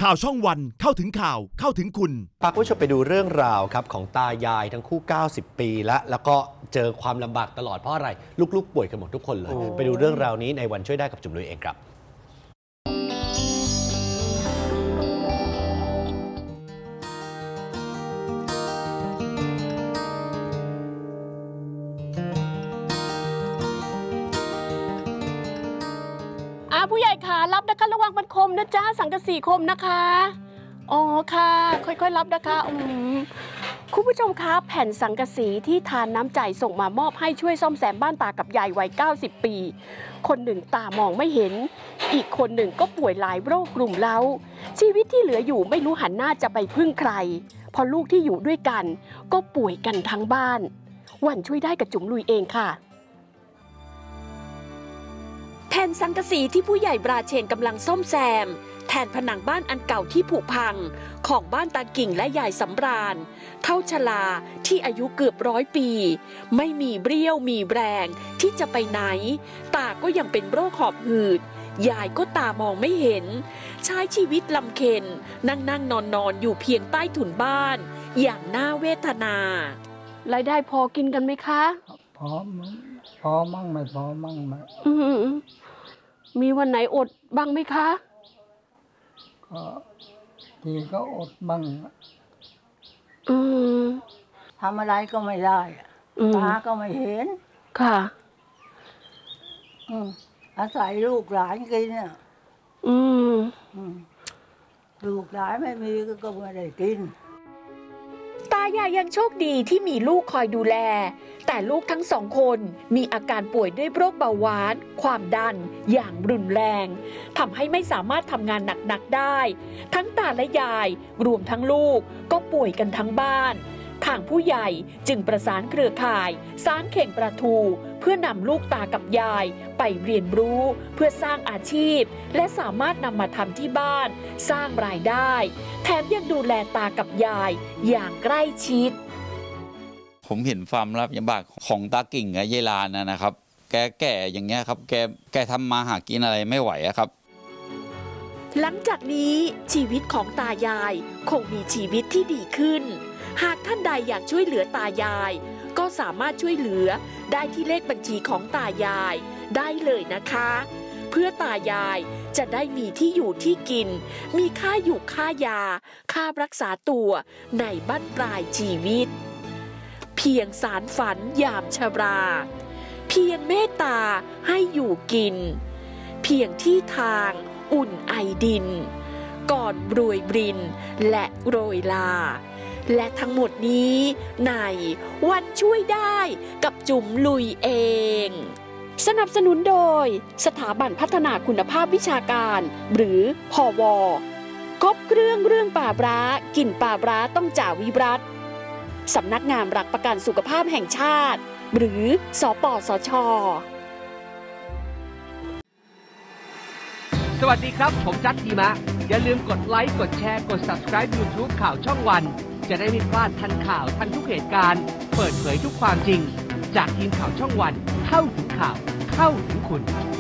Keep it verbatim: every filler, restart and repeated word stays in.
ข่าวช่องวันเข้าถึงข่าวเข้าถึงคุณพาคุณผู้ชมไปดูเรื่องราวครับของตายายทั้งคู่เก้าสิบปีแล้วแล้วก็เจอความลำบากตลอดเพราะอะไรลูกๆป่วยกันหมดทุกคนเลยไปดูเรื่องราวนี้ในวันช่วยได้กับจุ๋มลุยเองครับผู้ใหญ่ค่ะรับนะคะระวังมันคมนะจ๊ะสังกะสีคมนะคะอ๋อค่ะค่อยๆรับนะคะอืมคุณผู้ชมคะแผ่นสังกะสีที่ทานน้ำใจส่งมามอบให้ช่วยซ่อมแซมบ้านตากับยายวัยเก้าสิบปีคนหนึ่งตามองไม่เห็นอีกคนหนึ่งก็ป่วยหลายโรคกลุ่มเล้าชีวิตที่เหลืออยู่ไม่รู้หันหน้าจะไปพึ่งใครพอลูกที่อยู่ด้วยกันก็ป่วยกันทั้งบ้านวันช่วยได้กับจุ๋มลุยเองค่ะแผ่นสังกะสีที่ผู้ใหญ่บราเชนกำลังซ่อมแซมแทนผนังบ้านอันเก่าที่ผุพังของบ้านตากิ่งและยายสำราญเท่าชลาที่อายุเกือบร้อยปีไม่มีเบี้ยวมีแรงที่จะไปไหนตาก็ยังเป็นโรคหอบหืดยายก็ตามองไม่เห็นใช้ชีวิตลำเค็ญนั่งนั่งนอนนอนอยู่เพียงใต้ถุนบ้านอย่างน่าเวทนารายได้พอกินกันไหมคะพอพอมั่งไม่พอมั่งไม่มีวันไหนอดบ้างไหมคะก็ทีก็อดบ้างอืมทำอะไรก็ไม่ได้ตาก็ไม่เห็นค่ะอืมอาศัยลูกหลานกินเนี่ยอืมลูกหลานไม่มีก็ไม่ได้กินตายายยังโชคดีที่มีลูกคอยดูแลแต่ลูกทั้งสองคนมีอาการป่วยด้วยโรคเบาหวานความดันอย่างรุนแรงทำให้ไม่สามารถทำงานหนักๆได้ทั้งตาและยายรวมทั้งลูกก็ป่วยกันทั้งบ้านทางผู้ใหญ่จึงประสานเครือข่ายสารเข่งประทูเพื่อนำลูกตากับยายไปเรียนรู้เพื่อสร้างอาชีพและสามารถนำมาทำที่บ้านสร้างรายได้แถมยังดูแลตากับยายอย่างใกล้ชิดผมเห็นความรับยากของตากิ่งกับยายลานนะครับแกแก่อย่างเงี้ยครับแกแกทำมาหากินอะไรไม่ไหวครับหลังจากนี้ชีวิตของตายายคงมีชีวิตที่ดีขึ้นหากท่านใดอยากช่วยเหลือตายายก็สามารถช่วยเหลือได้ที่เลขบัญชีของตายายได้เลยนะคะเพื่อตายายจะได้มีที่อยู่ที่กินมีค่าอยู่ค่ายาค่ารักษาตัวในบั้นปลายชีวิตเพียงสารฝันยามชราเพียงเมตตาให้อยู่กินเพียงที่ทางอุ่นไอดินก่อนโรยบรินและโรยลาและทั้งหมดนี้ในวันช่วยได้กับจุ๋มลุยเองสนับสนุนโดยสถาบันพัฒนาคุณภาพวิชาการหรือพวครบเครื่องเรื่องป่าร้ากลิ่นป่าร้าต้องจ่าวิรัติสำนักงานหลักประกันสุขภาพแห่งชาติหรือสปสช. สวัสดีครับผมจัดทีมะอย่าลืมกดไลค์กดแชร์กด ซับสไครบ์ ยูทูบ ข่าวช่องวันจะได้ไม่พลาดทันข่าวทันทุกเหตุการณ์เปิดเผยทุกความจริงจากทีมข่าวช่องวันเข้าถึงข่าวเข้าถึงคุณ